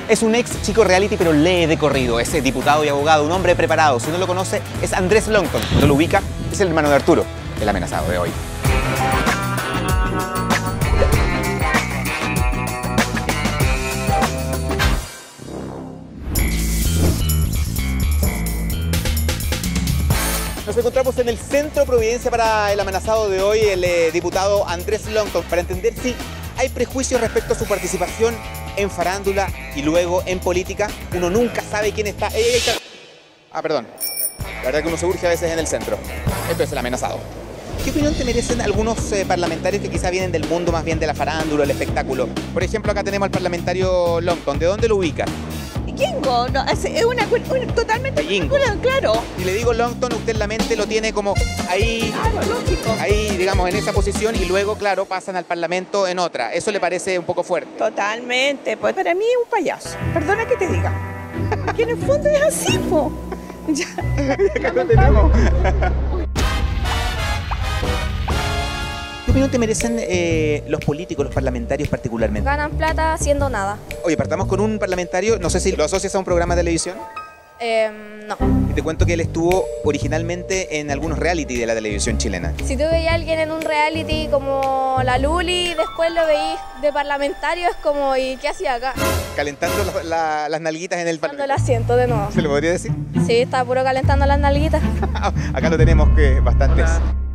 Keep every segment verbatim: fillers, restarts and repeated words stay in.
Es un ex chico reality, pero lee de corrido. Es diputado y abogado, un hombre preparado. Si no lo conoce, es Andrés Longton. No lo ubica, es el hermano de Arturo, el amenazado de hoy. Nos encontramos en el Centro Providencia para el amenazado de hoy, el eh, diputado Andrés Longton, para entender si hay prejuicios respecto a su participación en farándula y luego en política. Uno nunca sabe quién está. ¡Ey, ey, ey! Ah, perdón. La verdad que uno se urge a veces en el centro. Esto es el amenazado. ¿Qué opinión te merecen algunos eh, parlamentarios que quizá vienen del mundo más bien de la farándula, el espectáculo? Por ejemplo, acá tenemos al parlamentario Longton. ¿De dónde lo ubica? Jingo, no, es una, una totalmente Jingo. Claro. Si le digo Longton, usted en la mente lo tiene como ahí, Claro, lógico. ahí, digamos, en esa posición y luego, claro, pasan al Parlamento en otra. ¿Eso le parece un poco fuerte? Totalmente. Pues para mí es un payaso. Perdona que te diga. Que en el fondo es así, po. Ya. Acá lo tenemos. ¿Qué opinión te merecen eh, los políticos, los parlamentarios particularmente? Ganan plata haciendo nada. Oye, partamos con un parlamentario, no sé si lo asocias a un programa de televisión. Eh, no. Y te cuento que él estuvo originalmente en algunos reality de la televisión chilena. Si tú veías a alguien en un reality como la Luli y después lo veís de parlamentario, es como, ¿y qué hacía acá? Calentando la- la- las nalguitas en el Dando el parlamento. asiento de nuevo. ¿Se lo podría decir? Sí, estaba puro calentando las nalguitas. Acá lo tenemos que bastantes.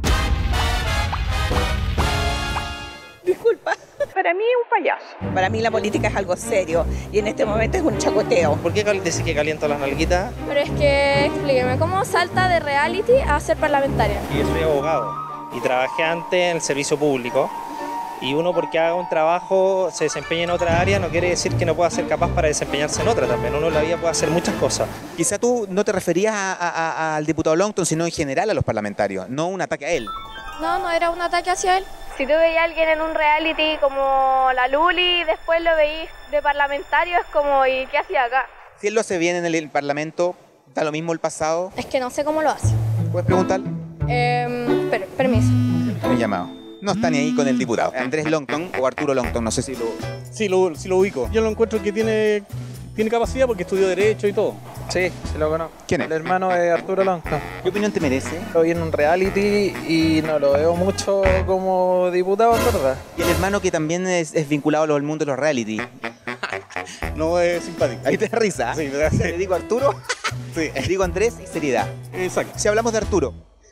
Disculpa. Para mí es un payaso. Para mí la política es algo serio y en este momento es un chacoteo. ¿Por qué cal- decís que caliento las nalguitas? Pero es que, explíqueme, ¿cómo salta de reality a ser parlamentaria? Yo soy abogado y trabajé antes en el servicio público. Y uno porque haga un trabajo, se desempeña en otra área, no quiere decir que no pueda ser capaz para desempeñarse en otra también. Uno en la vida puede hacer muchas cosas. Quizá tú no te referías a- a- a- al diputado Longton, sino en general a los parlamentarios, no un ataque a él. No, no era un ataque hacia él. Si tú veías a alguien en un reality como la Luli y después lo veís de parlamentario, es como, ¿y qué hacía acá? Si él lo hace bien en el, el Parlamento, da lo mismo el pasado. Es que no sé cómo lo hace. ¿Puedes preguntar? Eh, per- permiso. Me he llamado. No está ni ahí con el diputado. Andrés Longton o Arturo Longton, no sé si lo... Sí, lo, sí lo ubico. Yo lo encuentro que tiene, tiene capacidad porque estudió Derecho y todo. Sí, sí lo conozco. ¿Quién es? El hermano de Arturo Longton. ¿Qué opinión te merece? Lo vi en un reality y no lo veo mucho como diputado, en verdad. Y el hermano que también es, es vinculado al mundo de los reality. No es simpático. Ahí te da risa. Sí, me da- Le digo Arturo, Sí, le digo Andrés y seriedad. exacto. Si hablamos de Arturo.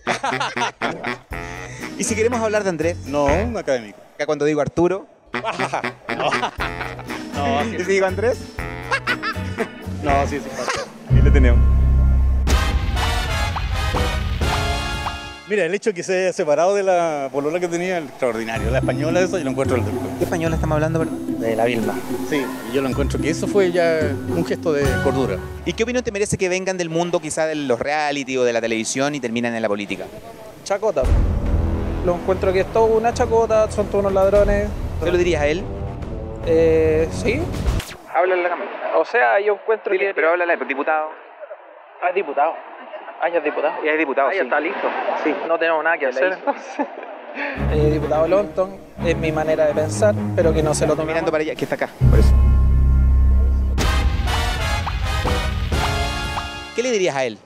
Y si queremos hablar de Andrés, No, un académico. acá cuando digo Arturo, No, no, sí, y si digo Andrés, no, sí es simpático. ahí lo tenemos. Mira, el hecho de que se haya separado de la polola que tenía, el extraordinario. La española, eso yo lo encuentro el del ¿Qué español estamos hablando, perdón? De la Vilma. Sí, y yo lo encuentro que eso fue ya un gesto de cordura. ¿Y qué opinión te merece que vengan del mundo quizá de los reality o de la televisión y terminan en la política? Chacota. Lo encuentro que es todo una chacota, son todos unos ladrones. ¿Qué lo dirías a él? Eh, sí. Háblale a la cámara. O sea, yo encuentro que... Pero háblale, diputado. Ah, es diputado. Ah, ya es diputado. Ya es diputado, Ah, ya sí. está listo. Sí. No tenemos nada que hacer entonces. Eh, diputado Longton es mi manera de pensar, pero que no se lo Estoy tome mirando para allá, que está acá, por eso. ¿Qué le dirías a él?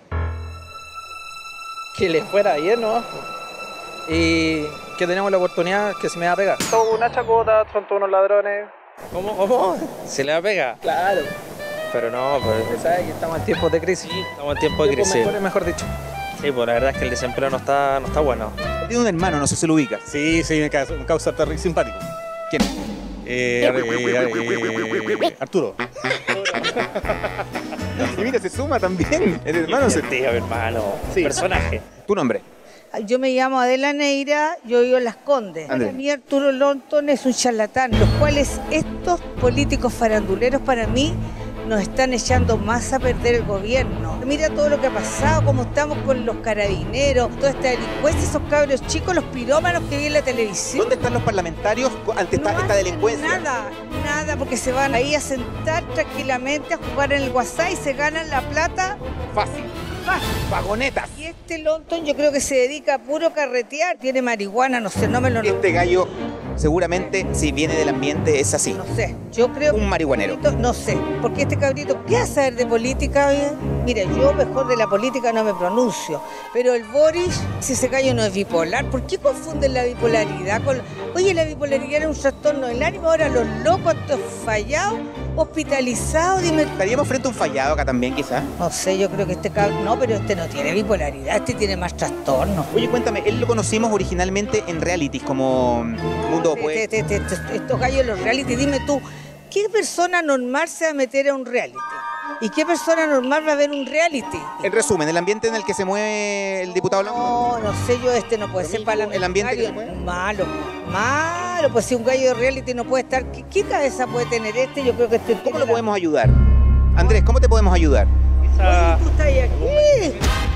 que le fuera bien, ¿no? Y que tenemos la oportunidad que se me va a pegar. Todo una chacota, son todos unos ladrones. ¿Cómo? ¿Cómo? ¿Se le va a pegar? Claro. Pero no, pues Usted sabe que estamos en tiempos de crisis. estamos en tiempo de Tiempos crisis. mejores, mejor dicho. Sí, pues la verdad es que el desempleo no está, no está bueno. Tiene un hermano, no sé si lo ubicas. Sí, sí, me causa, me causa estar simpático. ¿Quién? Eh, eh, eh, eh, Arturo. Y mira, se suma también. El hermano se... Tío, hermano. Sí. Personaje. ¿Tu nombre? Yo me llamo Adela Neira, yo vivo en Las Condes. Andrés. Para mí Arturo Longton es un charlatán, los cuales estos políticos faranduleros para mí nos están echando más a perder el gobierno. Mira todo lo que ha pasado, cómo estamos con los carabineros, toda esta delincuencia, esos cabros chicos, los pirómanos que vi en la televisión. ¿Dónde están los parlamentarios ante esta, No esta hacen delincuencia? Nada, nada, porque se van ahí a sentar tranquilamente a jugar en el WhatsApp y se ganan la plata. Fácil. Fácil. Vagonetas. Y este Longton yo creo que se dedica a puro carretear, tiene marihuana, no sé, no me lo... Este gallo seguramente si viene del ambiente es así. No sé, yo creo Un que marihuanero. este cabrito- no sé, porque este cabrito, ¿qué va a saber de política? Oye? Mira, yo mejor de la política no me pronuncio, pero el Boris, si se cae no es bipolar. ¿Por qué confunden la bipolaridad con... Oye, la bipolaridad era un trastorno del ánimo, ahora los locos, estos fallados, hospitalizados, dime... ¿Estaríamos frente a un fallado acá también, quizás? No sé, yo creo que este cabrón... No, pero este no tiene bipolaridad, este tiene más trastornos. Oye, cuéntame, él lo conocimos originalmente en realities como Mundo Te- Opuesto. te- te- te- Estos gallos de los reality, dime tú, ¿qué persona normal se va a meter a un reality? ¿Y qué persona normal va a ver un reality? En resumen, el ambiente en el que se mueve el diputado Blanco. No, no sé yo, este no puede ser Domingo, el ambiente que se mueve. Malo, malo, pues si un gallo de reality no puede estar, ¿qué, qué cabeza puede tener este? Yo creo que este... ¿Cómo lo podemos ayudar? Andrés, ¿cómo te podemos ayudar? Esa- Oye, tú estás aquí.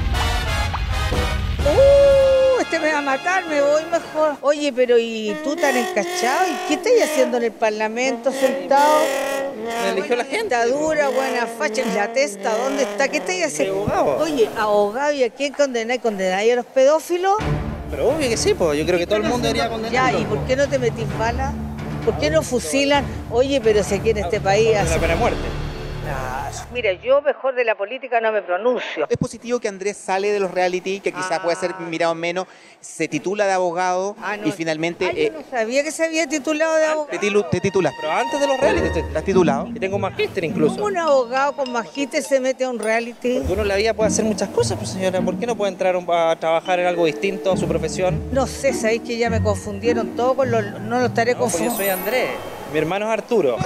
Uh, este me va a matar, me voy mejor. Oye, pero ¿y tú tan encachado? ¿Y qué estás haciendo en el Parlamento sentado? Me eligió la gente. Dictadura, buena facha, la testa, ¿dónde está? ¿Qué estáis haciendo? abogado. Oye, abogado, ¿y a quién condenáis? ¿Condenáis a los pedófilos? Pero obvio que sí, pues yo creo que todo el mundo debería Ya, condenarlo. ¿y por qué no te metís balas? ¿Por qué no fusilan? Oye, pero si aquí en este país... La hace- pena de muerte. Mira, yo mejor de la política no me pronuncio. Es positivo que Andrés sale de los reality, que quizás puede ser mirado menos, se titula de abogado Ah, no. y finalmente Ay, yo eh, no sabía que se había titulado de abogado. te, tilu- te titulas. Pero antes de los reality, ¿Estás titulado? y tengo un magíster incluso. ¿Cómo un abogado con magíster se mete a un reality? Porque uno en la vida puede hacer muchas cosas, pues señora. ¿Por qué no puede entrar un- a trabajar en algo distinto a su profesión? No sé, sabéis que ya me confundieron todo con los... No lo estaré No, porque yo confundiendo. soy Andrés. Mi hermano es Arturo.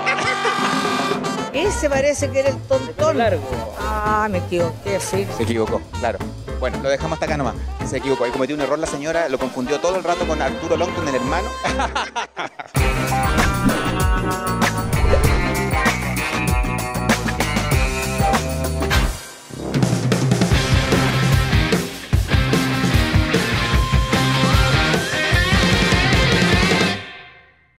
Ese parece que era el tontón. Largo. Ah, me equivoqué, sí. Se equivocó, claro. Bueno, lo dejamos hasta acá nomás. Se equivocó. Ahí cometió un error la señora, lo confundió todo el rato con Arturo Longton, el hermano.